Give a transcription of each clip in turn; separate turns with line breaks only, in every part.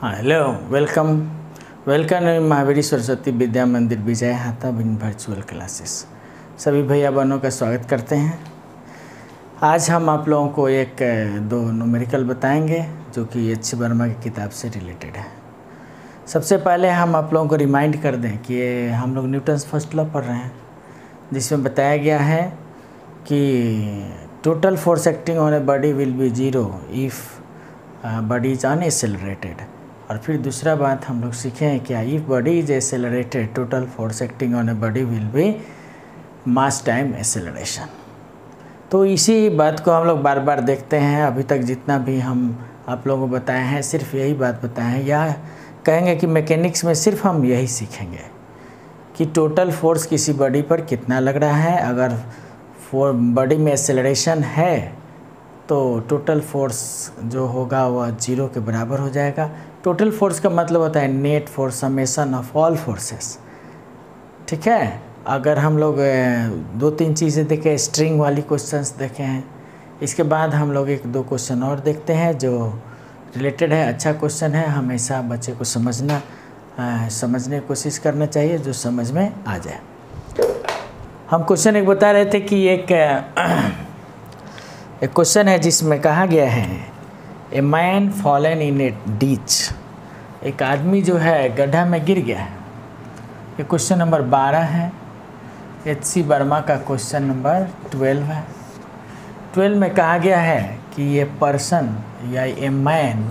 हाँ hello welcome Mahavir Saraswati Vidya Mandir Vijay हाथा बिन virtual classes. सभी भैया बहनों का स्वागत करते हैं। आज हम आप लोगों को दो न्यूमेरिकल बताएंगे जो कि एच वर्मा की किताब से रिलेटेड है। सबसे पहले हम आप लोगों को रिमाइंड कर दें कि हम लोग न्यूटन्स फर्स्ट लॉ पढ़ रहे हैं, जिसमें बताया गया है कि total force acting on a body will be zero if body is unaccelerated. और फिर दूसरा बात हम लोग सीखे हैं क्या, if body is accelerated total force acting on a body will be mass time acceleration. तो इसी बात को हम लोग बार बार देखते हैं। अभी तक जितना भी हम आप लोगों को बताए हैं सिर्फ यही बात बताए हैं, या कहेंगे कि मैकेनिक्स में सिर्फ हम यही सीखेंगे कि टोटल फोर्स किसी बॉडी पर कितना लग रहा है। अगर बॉडी में एक्सेलरेशन है तो टोटल फोर्स जो होगा वह जीरो के बराबर हो जाएगा। टोटल फोर्स का मतलब होता है net force summation of all forces, ठीक है। अगर हम लोग दो तीन चीज़ें देखें, स्ट्रिंग वाली क्वेश्चंस देखे हैं, इसके बाद हम लोग एक दो क्वेश्चन और देखते हैं जो रिलेटेड है। अच्छा क्वेश्चन है, हमेशा बच्चे को समझने की कोशिश करना चाहिए जो समझ में आ जाए। हम क्वेश्चन एक बता रहे थे कि एक क्वेश्चन है जिसमें कहा गया है ए मैन फॉलन इन ए डीच, एक आदमी जो है गड्ढा में गिर गया है। ये क्वेश्चन नंबर 12 है। एच वर्मा का क्वेश्चन नंबर 12 है। 12 में कहा गया है कि ये पर्सन या a man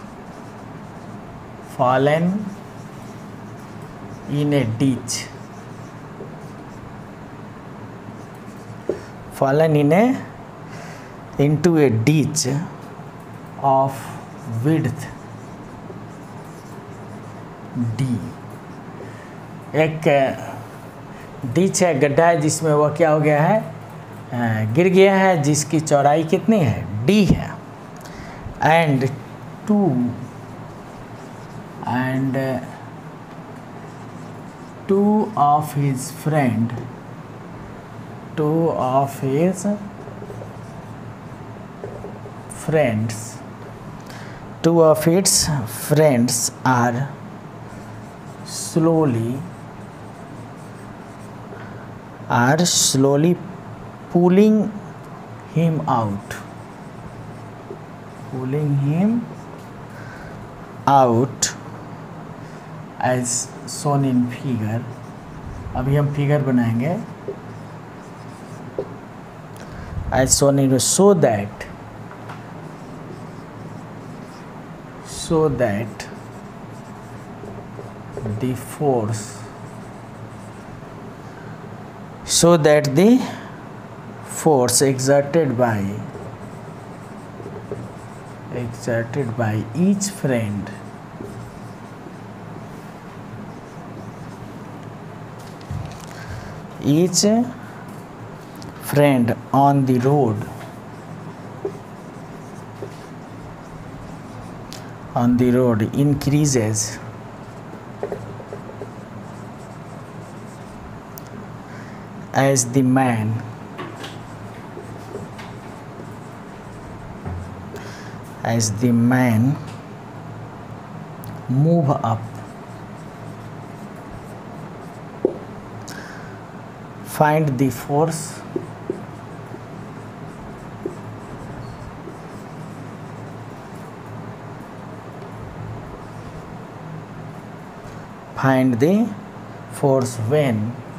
fallen in a ditch, fallen into a ditch of width d। एक डिच है, गड्ढा है जिसमें वह क्या हो गया है, गिर गया है, जिसकी चौड़ाई कितनी है, d है। And two of his friends are slowly pulling him out as shown in figure। अभी हम फिगर बनाएंगे as shown in, so that the force exerted by each friend on the road increases as the man move up। Find the force when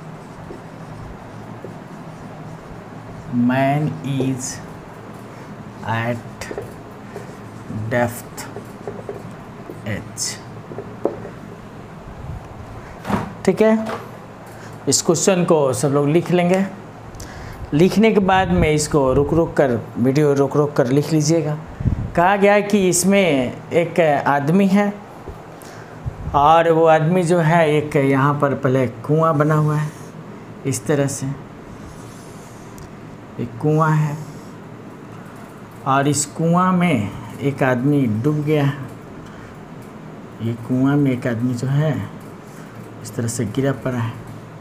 man is at depth h। ठीक है, इस question को सब लोग लिख लेंगे। लिखने के बाद में इसको वीडियो रोक कर लिख लीजिएगा। कहा गया है कि इसमें एक आदमी है और वो आदमी जो है एक यहाँ पर पहले कुआं बना हुआ है, इस तरह से एक कुआं है और इस कुआं में एक आदमी डूब गया है। ये कुआं में एक आदमी जो है इस तरह से गिरा पड़ा है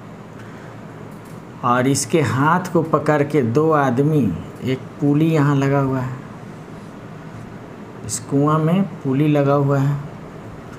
और इसके हाथ को पकड़ के दो आदमी, एक पुली यहाँ लगा हुआ है, इस कुआं में पुली लगा हुआ है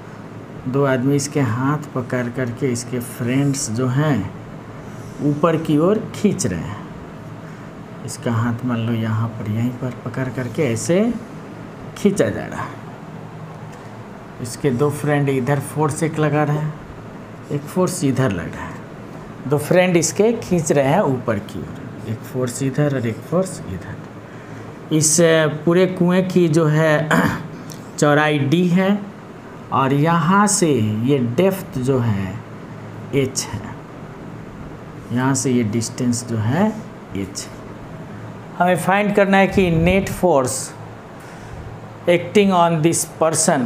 दो आदमी इसके हाथ पकड़ करके इसके फ्रेंड्स जो हैं ऊपर की ओर खींच रहे हैं। इसका हाथ मान लो यहाँ पर, यहीं पर पकड़ करके ऐसे खींचा जा रहा है। इसके दो फ्रेंड इधर फोर्स एक लगा रहे हैं, एक फोर्स इधर लग रहा है। दो फ्रेंड इसके खींच रहे हैं ऊपर की ओर, एक फोर्स इधर और एक फोर्स इधर। इस पूरे कुएं की जो है चौड़ाई d है और यहाँ से ये डेप्थ जो है h है, यहाँ से ये डिस्टेंस जो है h। हमें फाइंड करना है कि net force acting on this person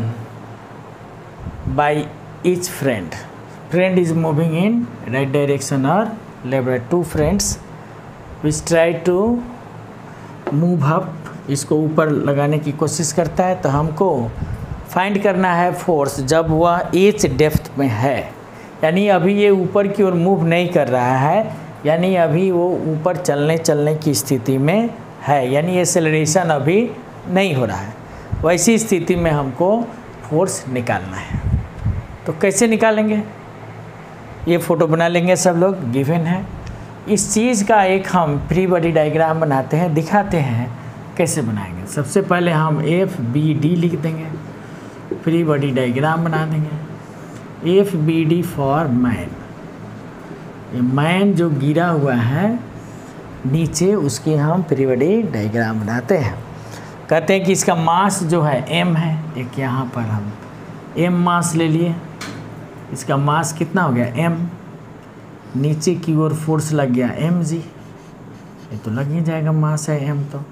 by each friend. Friend is moving in right direction और left. Two friends which try to move up, इसको ऊपर लगाने की कोशिश करता है। तो हमको फाइंड करना है फोर्स जब वह एच डेप्थ में है, यानी अभी ये ऊपर की ओर मूव नहीं कर रहा है, यानी अभी वो ऊपर चलने की स्थिति में है, यानी एक्सेलरेशन अभी नहीं हो रहा है। वैसी स्थिति में हमको फोर्स निकालना है। तो कैसे निकालेंगे, ये फ़ोटो बना लेंगे सब लोग, गिवन है। इस चीज़ का एक हम फ्री बॉडी डायग्राम बनाते हैं, दिखाते हैं कैसे बनाएंगे। सबसे पहले हम FBD लिख देंगे, फ्री बॉडी डायग्राम बना देंगे। FBD फॉर मैन, ये मैन जो गिरा हुआ है नीचे, उसकी हम फ्री बॉडी डायग्राम बनाते हैं। कहते हैं कि इसका मास जो है m है, एक यहाँ पर हम m मास ले लिए। इसका मास कितना हो गया m, नीचे की ओर फोर्स लग गया mg, ये तो लग ही जाएगा, मास है m, तो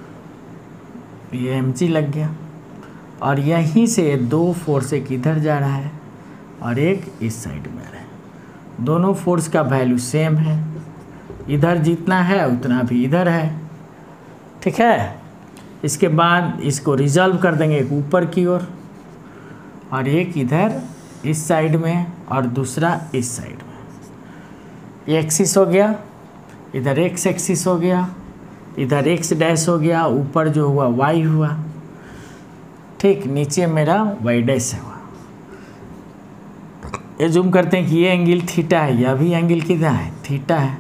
ये mg लग गया। और यहीं से दो फोर्स, एक इधर जा रहा है और एक इस साइड में आ रहा है। दोनों फोर्स का वैल्यू सेम है, इधर जितना है उतना भी इधर है, ठीक है। इसके बाद इसको रिजॉल्व कर देंगे, एक ऊपर की ओर और एक इधर इस साइड में और दूसरा इस साइड में। ये एक्सिस हो गया, इधर x एक्सिस हो गया, इधर x डैश हो गया, ऊपर जो हुआ y हुआ, ठीक, नीचे मेरा y डैश हुआ। ये जूम करते हैं कि ये एंगल थीटा है, यह भी एंगल कितना है, थीटा है।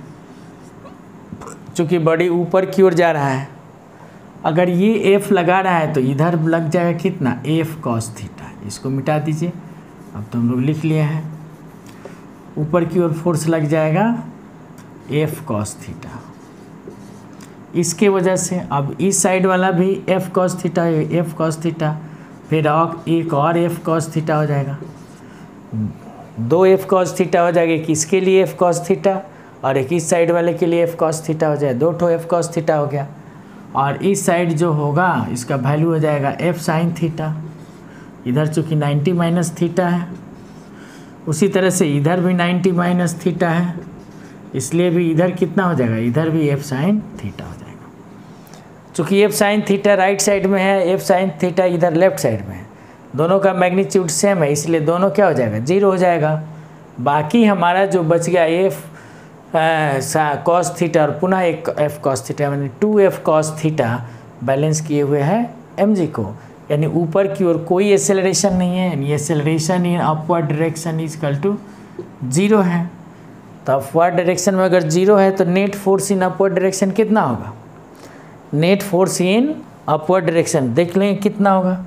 चूँकि बॉडी ऊपर की ओर जा रहा है, अगर ये f लगा रहा है तो इधर लग जाएगा कितना, f cos थीटा। इसको मिटा दीजिए, अब तो हम लोग लिख लिए हैं, ऊपर की ओर फोर्स लग जाएगा f cos थीटा। इसके वजह से अब इस साइड वाला भी f cos theta, f cos theta, फिर एक और f cos थीटा हो जाएगा, दो f cos थीटा हो जाएगा, एक इसके लिए f cos थीटा और एक इस साइड वाले के लिए f cos थीटा हो जाए, दो ठो f cos थीटा हो गया। और इस साइड जो होगा इसका वैल्यू हो जाएगा f sin थीटा, इधर चूँकि 90 माइनस थीटा है, उसी तरह से इधर भी 90 माइनस थीटा है, इसलिए भी इधर कितना हो जाएगा, इधर भी f sin थीटा हो जाएगा। चूँकि f sin theta right side में है, f sin थीटा इधर लेफ्ट साइड में है, दोनों का मैग्नीट्यूड सेम है, इसलिए दोनों क्या हो जाएगा, जीरो हो जाएगा। बाकी हमारा जो बच गया f cos थीटा और पुनः एक f cos थीटा, यानी 2f cos थीटा बैलेंस किए हुए हैं mg को, यानी ऊपर की ओर कोई एक्सेलरेशन नहीं है, यानी acceleration in upward direction is equal to 0 है। तो अपवर्ड डायरेक्शन में अगर 0 है तो net force in upward direction कितना होगा, net force in upward direction देख लें कितना होगा,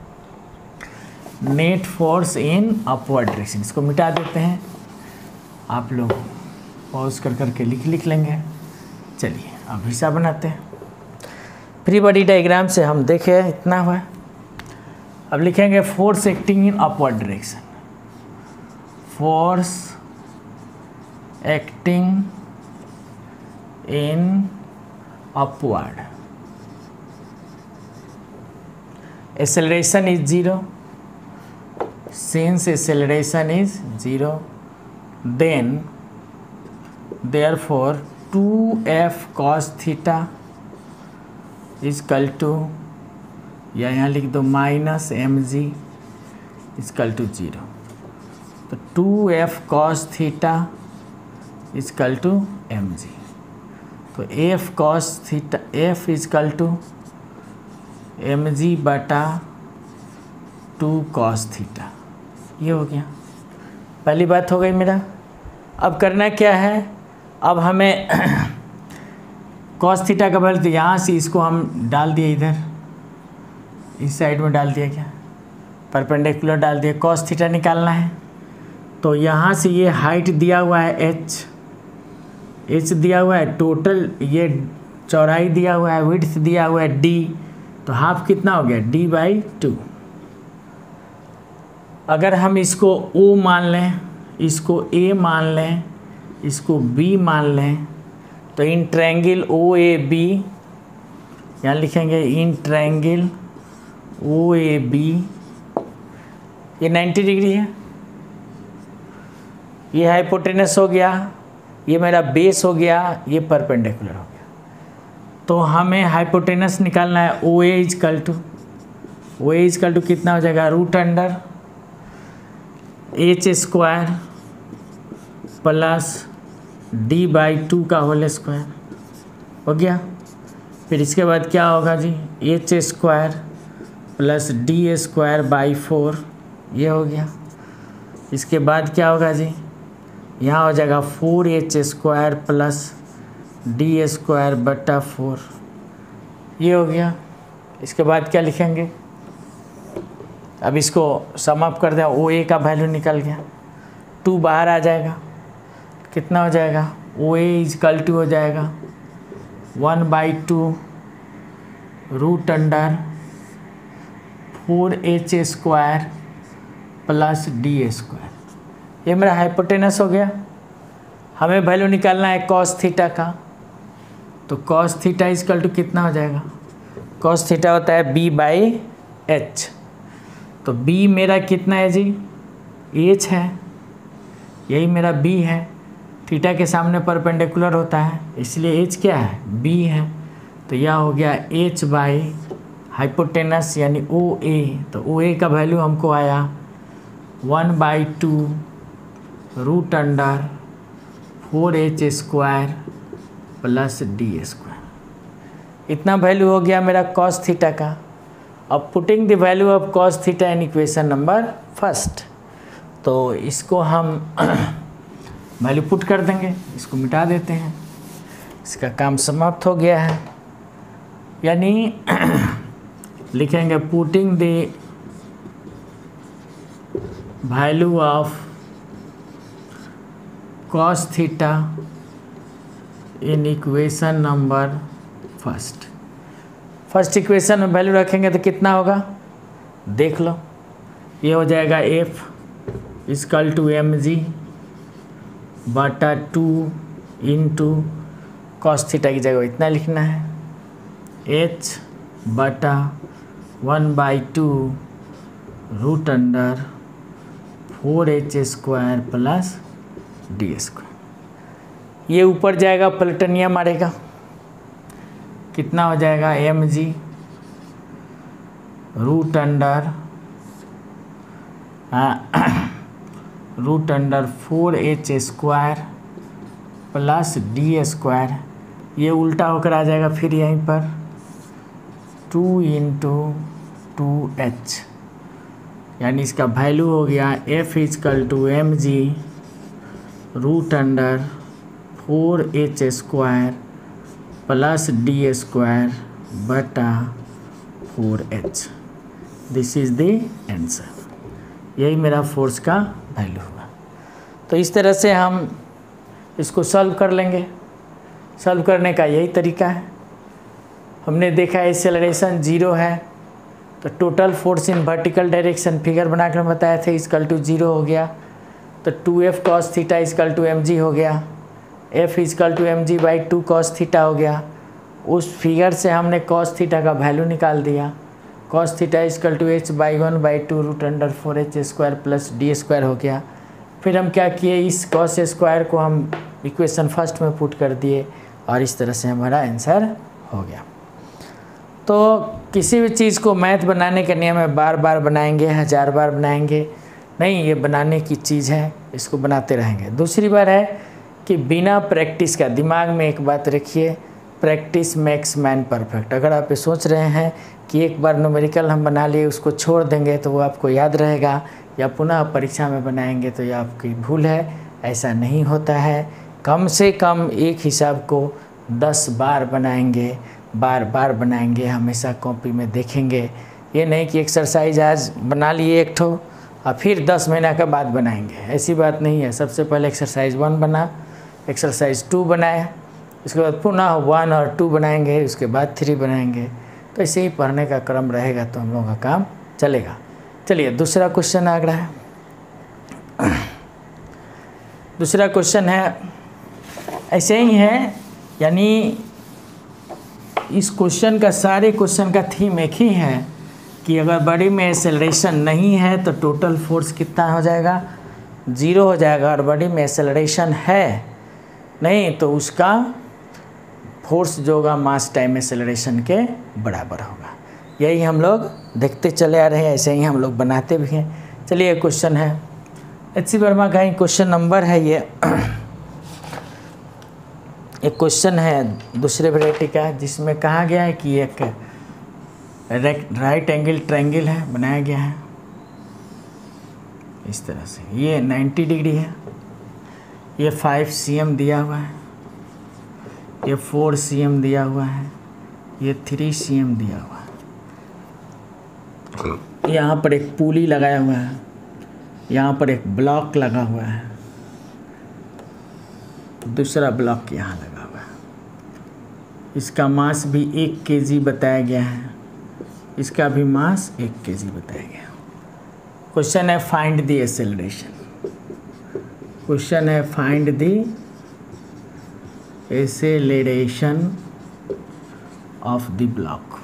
net force in upward direction. इसको मिटा देते हैं, आप लोग पॉज कर करके लिख लेंगे। चलिए अब हिसाब बनाते हैं। फ्री बॉडी डायग्राम से हम देखे इतना हुआ, अब लिखेंगे force acting in upward direction, force acting in upward, acceleration is 0, since acceleration is 0 then therefore 2f cos theta is equal to, या यहाँ लिख दो minus mg is equal to 0। तो 2f cos theta is equal to mg, तो f cos theta f is equal to mg बटा 2 cos theta. ये हो गया, पहली बात हो गई मेरा। अब करना क्या है, अब हमें कॉस थीटा का वैल्यू, तो यहाँ से इसको हम डाल दिए इधर, इस साइड में डाल दिया, क्या परपेंडिकुलर डाल दिया। कॉस थीटा निकालना है, तो यहाँ से ये हाइट दिया हुआ है एच दिया हुआ है, टोटल ये चौड़ाई दिया हुआ है, विड्थ दिया हुआ है डी, तो हाफ कितना हो गया d/2। अगर हम इसको O मान लें, इसको A मान लें, इसको B मान लें, तो इन ट्रायंगल OAB, यहाँ लिखेंगे इन ट्रायंगल OAB, ये 90 डिग्री है, ये हाइपोटेनस हो गया, ये मेरा बेस हो गया, ये परपेंडिकुलर हो गया। तो हमें हाइपोटेनस निकालना है, OA इजकल टू कितना हो जाएगा, √h² प्लस d/2 का होल स्क्वायर हो गया। फिर इसके बाद क्या होगा जी, h² प्लस d²/4, ये हो गया। इसके बाद क्या होगा जी, यहाँ हो जाएगा 4h² प्लस d²/4, ये हो गया। इसके बाद क्या लिखेंगे, अब इसको सम अप कर दिया, OA का वैल्यू निकल गया, 2 बाहर आ जाएगा, कितना हो जाएगा, OA इजकल टू हो जाएगा 1/2 √4h² प्लस d²। ये मेरा हाइपोटेनस हो गया। हमें वैल्यू निकालना है कॉस थीटा का, तो कॉस थीटा इजकल टू कितना हो जाएगा, कॉस थीटा होता है b/h, तो b मेरा कितना है जी, h है, यही मेरा b है, थीटा के सामने परपेंडिकुलर होता है, इसलिए h क्या है, b है, तो यह हो गया h बाई हाइपोटेनस यानी OA, तो OA का वैल्यू हमको आया 1/2 √4h² प्लस d²। इतना वैल्यू हो गया मेरा कॉस थीटा का। अब putting the value of cos theta in equation number first, तो इसको हम वैल्यू पुट कर देंगे, इसको मिटा देते हैं, इसका काम समाप्त हो गया है। यानी लिखेंगे putting the value of cos theta in equation number first equation में वैल्यू रखेंगे तो कितना होगा, देख लो, ये हो जाएगा F is equal to mg/2 into cos theta की जगह इतना लिखना है, h/1/2 √4h² प्लस d²। ये ऊपर जाएगा पलटनिया मारेगा, कितना हो जाएगा mg √4h² प्लस d², ये उल्टा होकर आ जाएगा फिर यहीं पर 2 इंटू 2h, यानी इसका वैल्यू हो गया F is equal to mg √4h² plus d²/4h। This is the answer, यही मेरा फोर्स का वैल्यू होगा। तो इस तरह से हम इसको सॉल्व कर लेंगे। सॉल्व करने का यही तरीका है। हमने देखा एक्सेलरेशन 0 है, तो total force in vertical direction figure बनाकर बताए थे इजकल टू 0 हो गया, तो 2F cos theta is equal to mg हो गया, F is equal to mg/2 cos theta हो गया। उस फिगर से हमने cos थीटा का वैल्यू निकाल दिया, cos theta is equal to h/1/2 √4h² plus d² हो गया। फिर हम क्या किए, इस cos स्क्वायर को हम इक्वेशन फर्स्ट में पुट कर दिए और इस तरह से हमारा आंसर हो गया। तो किसी भी चीज़ को मैथ बनाने का नियम है, बार बार बनाएंगे, 1000 बार बनाएंगे नहीं, ये बनाने की चीज़ है, इसको बनाते रहेंगे। दूसरी बार है कि बिना प्रैक्टिस का, दिमाग में एक बात रखिए, प्रैक्टिस मेक्स मैन परफेक्ट। अगर आप ये सोच रहे हैं कि एक बार न्यूमेरिकल हम बना लिए उसको छोड़ देंगे तो वो आपको याद रहेगा या पुनः परीक्षा में बनाएंगे तो यह आपकी भूल है, ऐसा नहीं होता है। कम से कम एक हिसाब को 10 बार बनाएंगे, बार बार बनाएंगे, हमेशा कॉपी में देखेंगे। ये नहीं कि एक्सरसाइज आज बना लिए एक ठो और फिर 10 महीना के बाद बनाएंगे, ऐसी बात नहीं है। सबसे पहले एक्सरसाइज 1 बना, एक्सरसाइज 2 बनाए, उसके बाद पुनः 1 और 2 बनाएंगे, उसके बाद 3 बनाएंगे। तो ऐसे ही पढ़ने का क्रम रहेगा तो हम लोगों का काम चलेगा। चलिए दूसरा क्वेश्चन आ रहा है। दूसरा क्वेश्चन है ऐसे ही है, यानी इस क्वेश्चन का, सारे क्वेश्चन का थीम एक ही है कि अगर बॉडी में एक्सेलरेशन नहीं है तो टोटल फोर्स कितना हो जाएगा, 0 हो जाएगा। और बॉडी में एक्सेलरेशन है नहीं तो उसका फोर्स जो होगा मास टाइम एक्सेलरेशन के बराबर होगा। यही हम लोग देखते चले आ रहे हैं, ऐसे ही हम लोग बनाते भी हैं। चलिए क्वेश्चन है एच.सी. वर्मा का ही क्वेश्चन नंबर है ये। एक क्वेश्चन है दूसरे वैरायटी का, जिसमें कहा गया है कि एक राइट एंगल ट्रायंगल है, बनाया गया है इस तरह से। ये 90 डिग्री है, ये 5 cm दिया हुआ है, ये 4 cm दिया हुआ है, ये 3 cm दिया हुआ है। यहाँ पर एक पुली लगाया हुआ है, यहाँ पर एक ब्लॉक लगा हुआ है, दूसरा ब्लॉक यहाँ लगा हुआ है। इसका मास भी 1 kg बताया गया है, इसका भी मास 1 kg बताया गया। क्वेश्चन है फाइंड द एक्सेलरेशन। क्वेश्चन है find the acceleration of the block.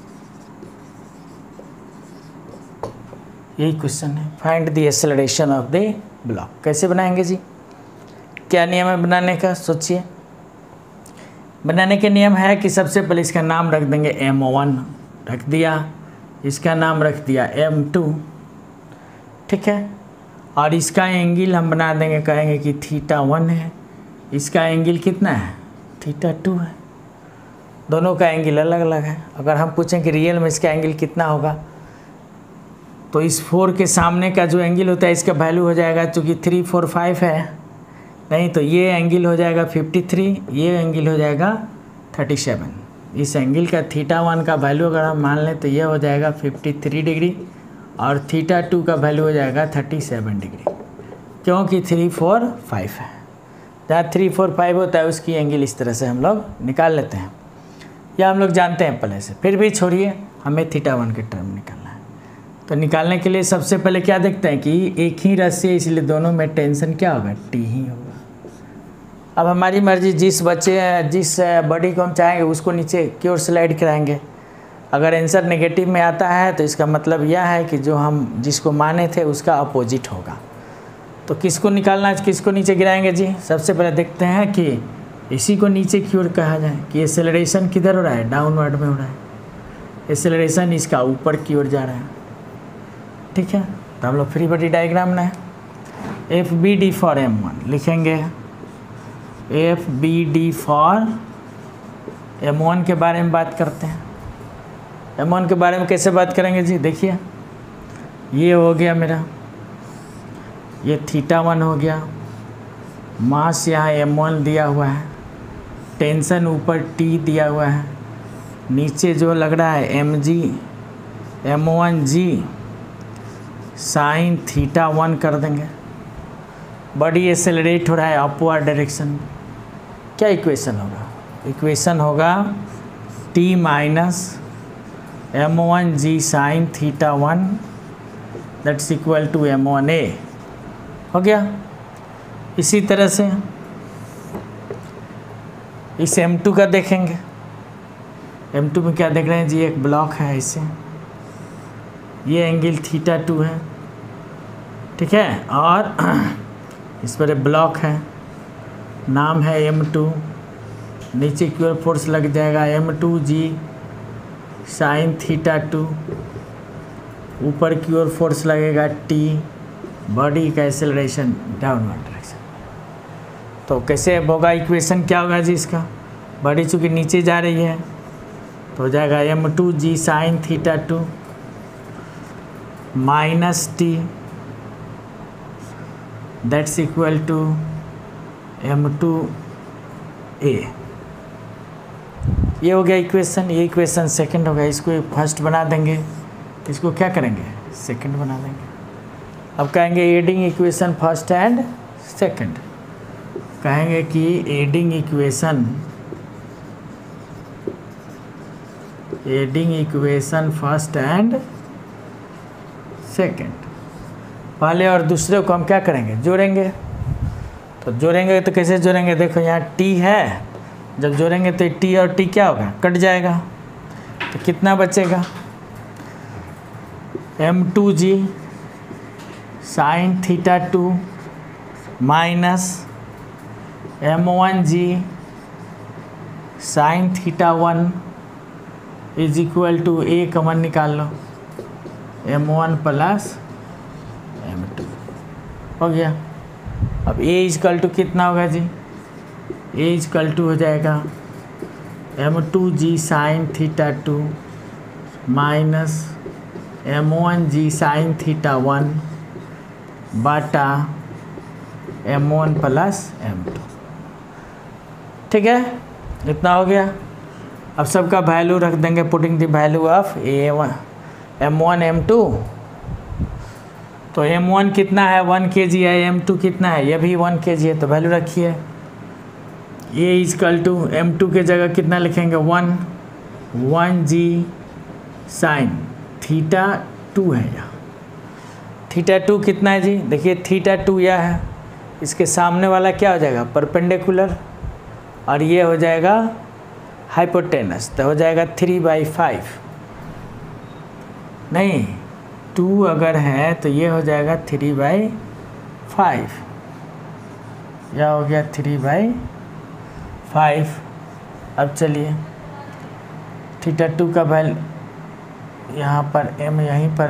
यही क्वेश्चन है, find the acceleration of the block. कैसे बनाएंगे जी, क्या नियम है बनाने का, सोचिए। बनाने के नियम है कि सबसे पहले इसका नाम रख देंगे M1, रख दिया, इसका नाम रख दिया M2, ठीक है। और इसका एंगल हम बना देंगे, कहेंगे कि θ1 है, इसका एंगल कितना है, θ2 है। दोनों का एंगल अलग अलग है। अगर हम पूछें कि रियल में इसका एंगल कितना होगा, तो इस 4 के सामने का जो एंगल होता है इसका वैल्यू हो जाएगा, चूँकि 3, 4, 5 है, नहीं तो ये एंगल हो जाएगा 53, ये एंगल हो जाएगा 37। इस एंगल का θ1 का वैल्यू अगर हम मान लें तो ये हो जाएगा 53 डिग्री और θ2 का वैल्यू हो जाएगा 37 डिग्री, क्योंकि 3, 4, 5 है। जहाँ 3, 4, 5 होता है उसकी एंगल इस तरह से हम लोग निकाल लेते हैं, या हम लोग जानते हैं पहले से। फिर भी छोड़िए, हमें θ1 के टर्म निकालना है। तो निकालने के लिए सबसे पहले क्या देखते हैं कि एक ही रस्सी है, इसलिए दोनों में टेंशन क्या होगा, T ही होगा। अब हमारी मर्जी, जिस बॉडी को हम चाहेंगे उसको नीचे की ओर स्लाइड कराएंगे। अगर आंसर नेगेटिव में आता है तो इसका मतलब यह है कि जो हम जिसको माने थे उसका अपोजिट होगा। तो किसको निकालना है, किसको नीचे गिराएंगे जी। सबसे पहले देखते हैं कि इसी को नीचे की ओर कहा जाए कि एक्सेलरेशन किधर हो रहा है, डाउनवर्ड में हो रहा है। एक्सेलरेशन इसका ऊपर की ओर जा रहा है, ठीक है। तो हम लोग फ्री बॉडी डायग्राम ना FBD फॉर M1 लिखेंगे। FBD फॉर M1 के बारे में बात करते हैं। M1 के बारे में कैसे बात करेंगे जी, देखिए ये हो गया मेरा, ये θ1 हो गया, मास यहाँ M1 दिया हुआ है, टेंशन ऊपर T दिया हुआ है, नीचे जो लग रहा है mg M1g साइन θ1 कर देंगे। बॉडी एक्सेलरेट हो रहा है अपवर्ड डायरेक्शन में। क्या इक्वेशन होगा, इक्वेशन होगा T minus M1g sine θ1 that's equal to M1a। हो गया। इसी तरह से इस M2 का देखेंगे। M2 में क्या देख रहे हैं जी, एक ब्लॉक है ऐसे, ये एंगल θ2 है, ठीक है। और इस पर ब्लॉक है, नाम है M2, नीचे की ओर फोर्स लग जाएगा M2g साइन θ2, ऊपर की ओर फोर्स लगेगा T, बॉडी का एक्सेलरेशन डाउनवर्ड डायरेक्शन। तो कैसे होगा, इक्वेशन क्या होगा जी इसका, बॉडी चूँकि नीचे जा रही है तो हो जाएगा M2g साइन θ2 minus T that's equal to m2a। ये हो गया इक्वेशन, ये इक्वेशन सेकंड हो गया। इसको फर्स्ट बना देंगे, इसको क्या करेंगे, सेकंड बना देंगे। अब कहेंगे adding equation first and second. कहेंगे कि adding equation first and second. पहले और दूसरे को हम क्या करेंगे, जोड़ेंगे। तो जोड़ेंगे तो कैसे जोड़ेंगे, देखो यहाँ t है, जब जोड़ेंगे तो t और t क्या होगा, कट जाएगा। तो कितना बचेगा, m2g sin theta 2 minus m1g sin theta 1 is equal to a common निकाल लो, m1 प्लस m2 हो गया। अब a इजकल टू कितना होगा जी, a इजकल टू हो जाएगा m2g sin theta 2 minus m1g sin theta 1 बाटा m1 प्लस m2। ठीक है, इतना हो गया। अब सबका वैल्यू रख देंगे, putting the value of m1 m2। तो m1 कितना है, 1 kg है, m2 कितना है, ये भी 1 kg है, तो वैल्यू रखिए। a इजकल टू m2 के जगह कितना लिखेंगे, 1g साइन थीटा 2 है यहाँ। थीटा 2 कितना है जी, देखिए थीटा 2 यह है, इसके सामने वाला क्या हो जाएगा, परपेंडिकुलर, और ये हो जाएगा हाइपोटेनस, तो हो जाएगा 3/5। नहीं, 2 अगर है तो ये हो जाएगा 3/5, यह हो गया 3/5। अब चलिए थीटा 2 का वैल्यू यहाँ पर m यहीं पर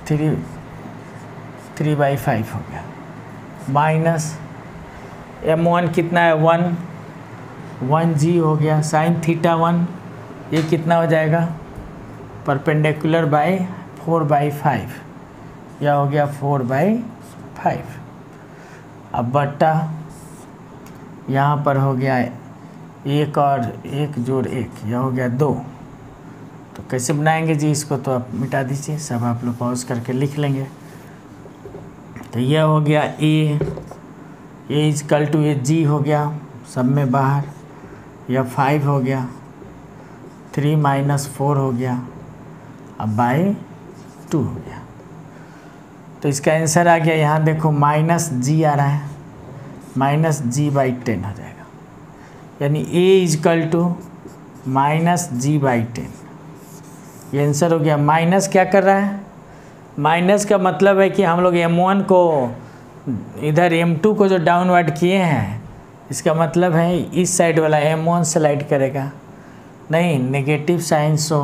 3/5 हो गया, माइनस m1 कितना है, 1g हो गया साइन थीटा 1, ये कितना हो जाएगा, परपेंडिकुलर बाय 4/5, यह हो गया 4/5। अब बट्टा यहाँ पर हो गया 1 और 1 जोड़ 1, यह हो गया 2। तो कैसे बनाएंगे जी इसको, तो आप मिटा दीजिए, सब आप लोग पॉज करके लिख लेंगे। तो यह हो गया a इजकल टू ये g हो गया, सब में बाहर, यह 5 हो गया, 3 माइनस 4 हो गया, अब बाय 2 हो गया। तो इसका आंसर आ गया, यहाँ देखो माइनस g आ रहा है, माइनस g/10 हो जाएगा, यानी a is equal to minus g/10। ये आंसर हो गया। माइनस क्या कर रहा है, माइनस का मतलब है कि हम लोग m1 को इधर m2 को जो डाउनवर्ड किए हैं, इसका मतलब है इस साइड वाला m1 स्लाइड करेगा, नहीं negative sign so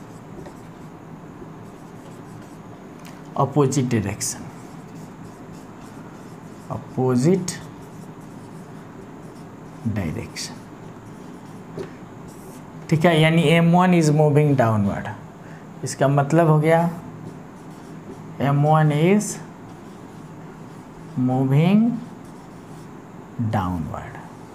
opposite direction, opposite direction. ठीक है, यानी m1 इज मूविंग डाउनवर्ड, इसका मतलब हो गया m1 इज मूविंग डाउनवर्ड,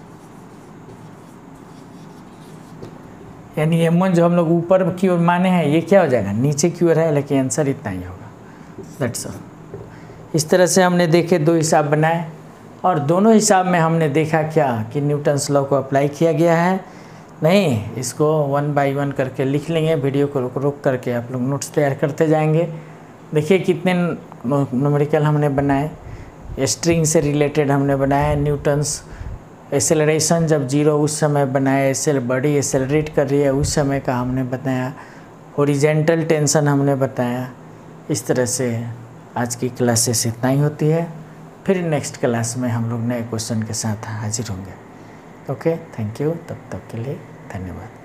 यानी m1 जो हम लोग ऊपर की ओर माने हैं, ये क्या हो जाएगा, नीचे की ओर है, लेकिन आंसर इतना ही होगा। That's all. इस तरह से हमने देखे 2 हिसाब बनाए, और दोनों हिसाब में हमने देखा क्या कि न्यूटन्स लॉ को अप्लाई किया गया है। नहीं, इसको 1 बाय 1 करके लिख लेंगे, वीडियो को रोक करके आप लोग नोट्स तैयार करते जाएंगे। देखिए कितने न्यूमेरिकल हमने बनाए, स्ट्रिंग से रिलेटेड हमने बनाया, न्यूटन्स एक्सेलरेशन जब 0 उस समय बनाया, बॉडी एक्सेलरेट कर रही है उस समय का हमने बताया, हॉरिजॉन्टल टेंशन हमने बताया। इस तरह से आज की क्लासेस इतना ही होती है, फिर नेक्स्ट क्लास में हम लोग नए क्वेश्चन के साथ हाजिर होंगे। ओके, थैंक यू, तब तक के लिए धन्यवाद।